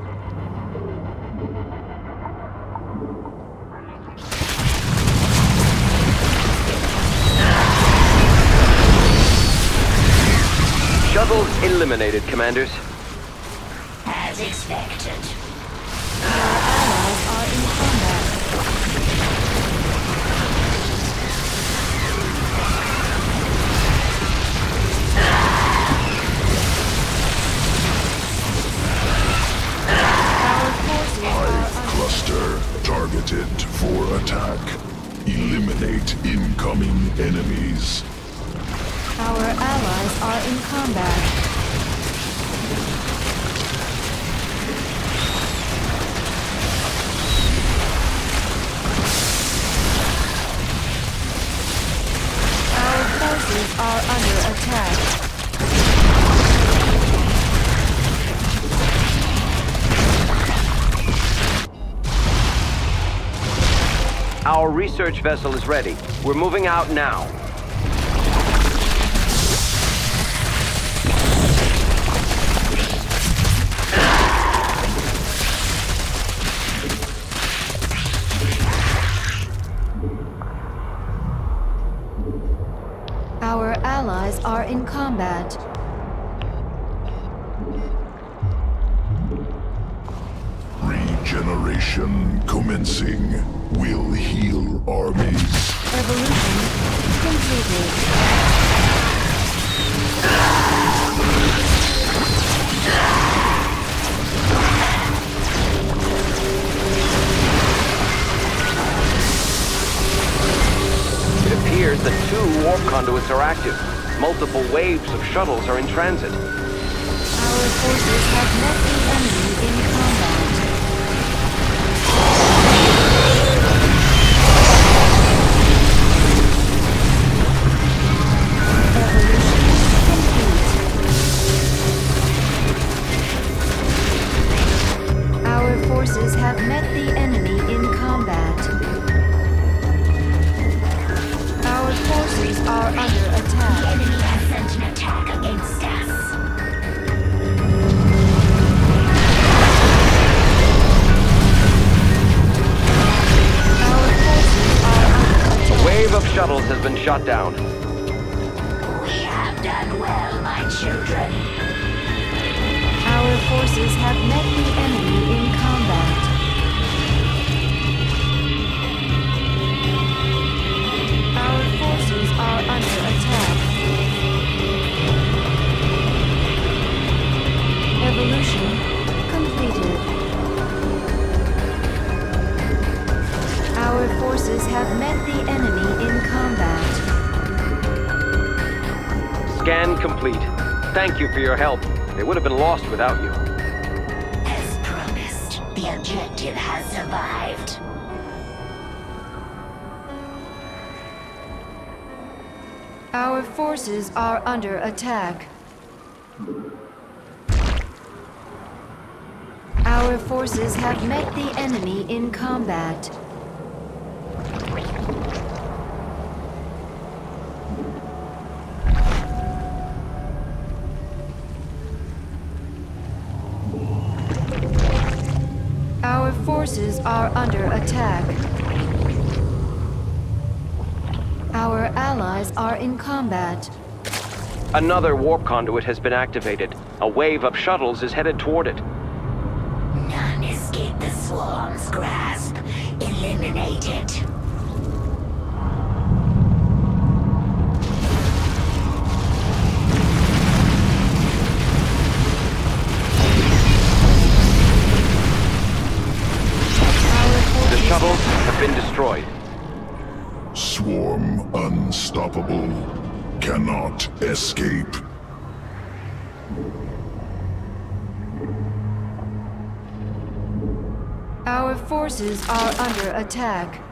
Shuttles eliminated, Commanders. As expected. Our allies are in combat. Our forces are under Cluster targeted for attack. Eliminate incoming enemies. Our allies are in combat. Our forces are under attack. Our research vessel is ready. We're moving out now. Our allies are in combat. Regeneration commencing. Will heal armies. Evolution completed. It appears that 2 warp conduits are active. Multiple waves of shuttles are in transit. Our forces have met the enemy in combat. Our forces have met the enemy in combat. Our forces are under The attack. enemy has sent an attack against us. Our forces are under A attack. wave of shuttles has been shot down. We have done well, my children. Our forces have met the enemy in combat. Our forces are under attack. Evolution completed. Our forces have met the enemy in combat. Scan complete. Thank you for your help. They would have been lost without you. As promised, the objective has survived. Our forces are under attack. Our forces have met the enemy in combat. Our forces are under attack. Our allies are in combat. Another warp conduit has been activated. A wave of shuttles is headed toward it. None escape the swarm's grasp. Eliminate it. The shuttles have been destroyed. Swarm unstoppable. cannot escape. Our forces are under attack.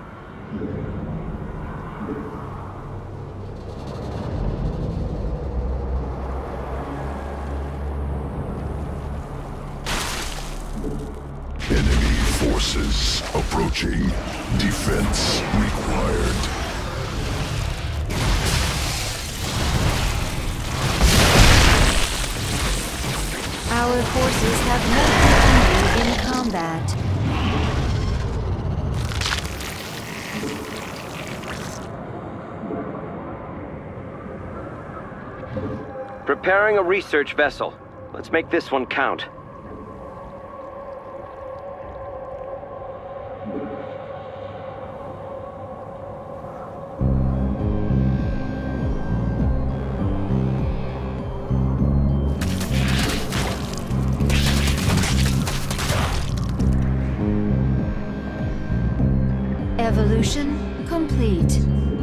Enemy forces approaching. Defense required. Our forces have met the enemy in combat. Preparing a research vessel. Let's make this one count. Evolution complete.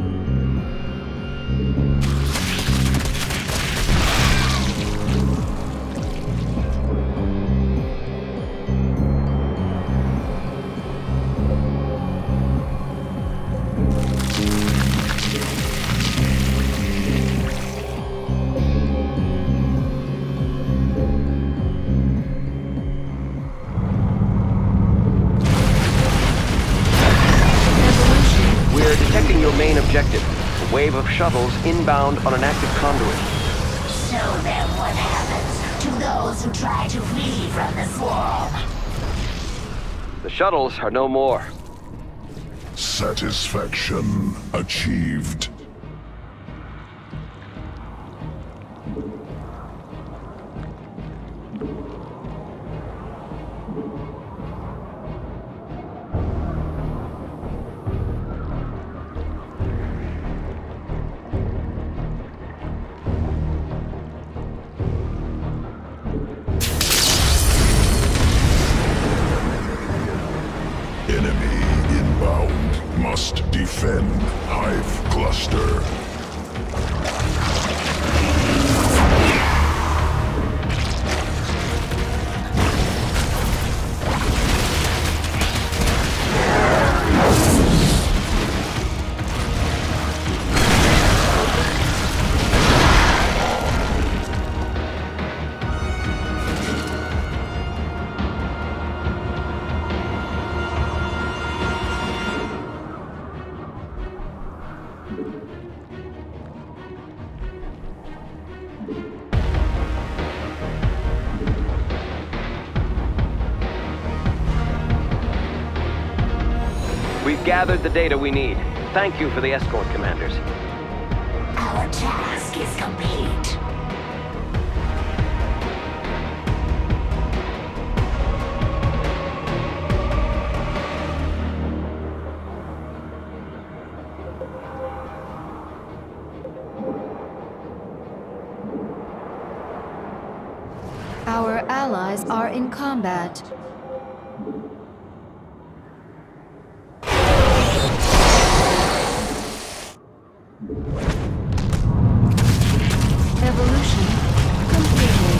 Main objective, a wave of shuttles inbound on an active conduit. Show them what happens to those who try to flee from the swarm. The shuttles are no more. Satisfaction achieved. Enemy inbound. Must defend Hive Cluster. We've gathered the data we need. Thank you for the escort, commanders. Our task is complete. Our allies are in combat. Evolution completed.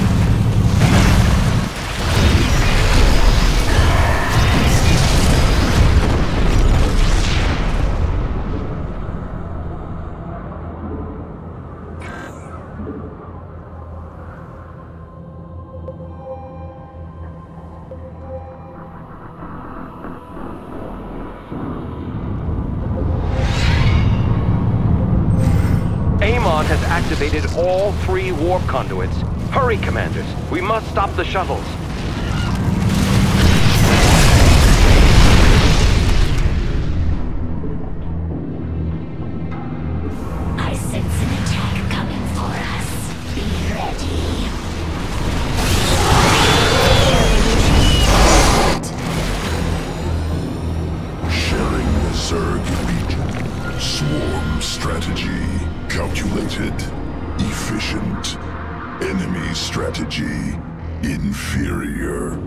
Amon has activated all 3 warp conduits. Hurry, commanders. We must stop the shuttles. I sense an attack coming for us. Be ready. Sharing the Zerg region. Swarm strategy. Calculated. Efficient. Enemy strategy. Inferior.